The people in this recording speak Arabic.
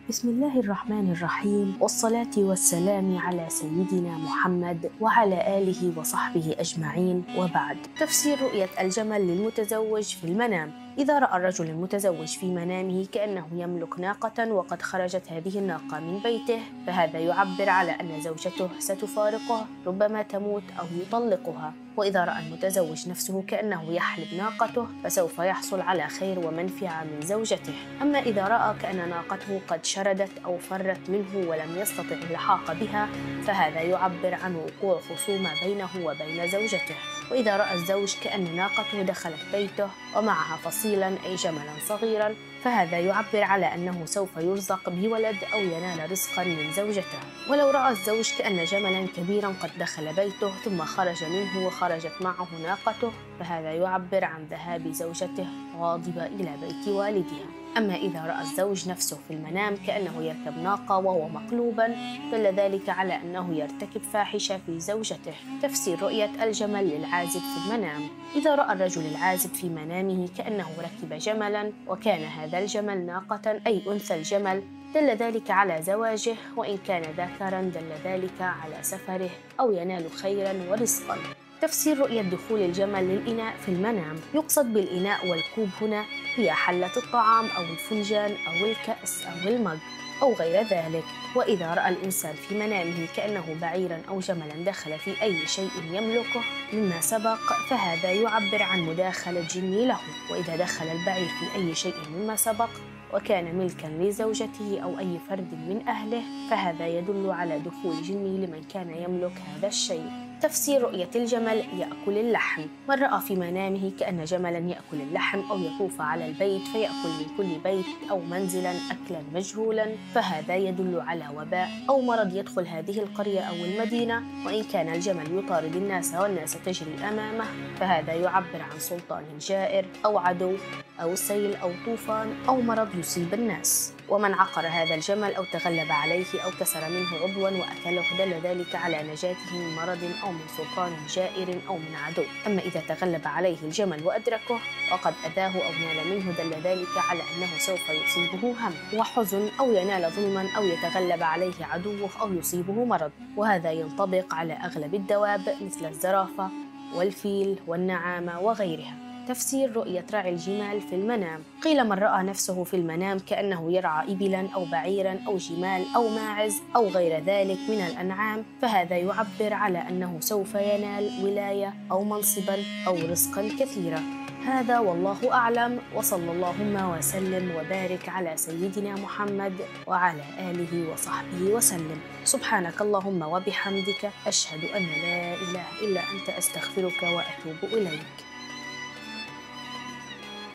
بسم الله الرحمن الرحيم، والصلاة والسلام على سيدنا محمد وعلى آله وصحبه أجمعين، وبعد. تفسير رؤية الجمل للمتزوج في المنام. إذا رأى الرجل المتزوج في منامه كأنه يملك ناقة وقد خرجت هذه الناقة من بيته، فهذا يعبر على أن زوجته ستفارقه، ربما تموت أو يطلقها. وإذا رأى المتزوج نفسه كأنه يحلب ناقته، فسوف يحصل على خير ومنفعة من زوجته. أما إذا رأى كأن ناقته قد شردت أو فرت منه ولم يستطع اللحاق بها، فهذا يعبر عن وقوع خصومة بينه وبين زوجته. وإذا رأى الزوج كأن ناقته دخلت بيته ومعها فصيلا أي جملا صغيرا، فهذا يعبر على أنه سوف يرزق بولد أو ينال رزقا من زوجته. ولو رأى الزوج كأن جملا كبيرا قد دخل بيته ثم خرج منه وخرجت معه ناقته، فهذا يعبر عن ذهاب زوجته غاضبة إلى بيت والدها. أما إذا رأى الزوج نفسه في المنام كأنه يركب ناقة وهو مقلوبا، دل ذلك على أنه يرتكب فاحشة في زوجته. تفسير رؤية الجمل للعازب في المنام. إذا رأى الرجل العازب في منامه كأنه ركب جملا وكان هذا الجمل ناقة أي أنثى الجمل، دل ذلك على زواجه، وإن كان ذكرا دل ذلك على سفره أو ينال خيرا ورزقا. تفسير رؤية دخول الجمل للإناء في المنام. يقصد بالإناء والكوب هنا هي حلة الطعام أو الفنجان أو الكأس أو المج أو غير ذلك. وإذا رأى الإنسان في منامه كأنه بعيرا أو جملا دخل في أي شيء يملكه مما سبق، فهذا يعبر عن مداخلة جني له. وإذا دخل البعير في أي شيء مما سبق وكان ملكا لزوجته أو أي فرد من أهله، فهذا يدل على دخول جني لمن كان يملك هذا الشيء. تفسير رؤية الجمل يأكل اللحم. من رأى في منامه كأن جملا يأكل اللحم أو يطوف على البيت فيأكل من كل بيت أو منزلا أكلا مجهولا، فهذا يدل على وباء أو مرض يدخل هذه القرية أو المدينة. وإن كان الجمل يطارد الناس والناس تجري أمامه، فهذا يعبر عن سلطان جائر أو عدو أو سيل أو طوفان أو مرض يصيب الناس. ومن عقر هذا الجمل أو تغلب عليه أو كسر منه عضوا وأكله، دل ذلك على نجاته من مرض أو من سلطان جائر أو من عدو. أما إذا تغلب عليه الجمل وأدركه وقد أذاه أو نال منه، دل ذلك على أنه سوف يصيبه هم وحزن أو ينال ظلما أو يتغلب عليه عدوه أو يصيبه مرض. وهذا ينطبق على أغلب الدواب مثل الزرافة والفيل والنعامة وغيرها. تفسير رؤية رعي الجمال في المنام. قيل من رأى نفسه في المنام كأنه يرعى إبلا أو بعيرا أو جمال أو ماعز أو غير ذلك من الأنعام، فهذا يعبر على أنه سوف ينال ولاية أو منصبا أو رزقا كثيرا. هذا والله أعلم، وصلى اللهم وسلم وبارك على سيدنا محمد وعلى آله وصحبه وسلم. سبحانك اللهم وبحمدك، أشهد أن لا إله إلا أنت، أستغفرك وأتوب إليك.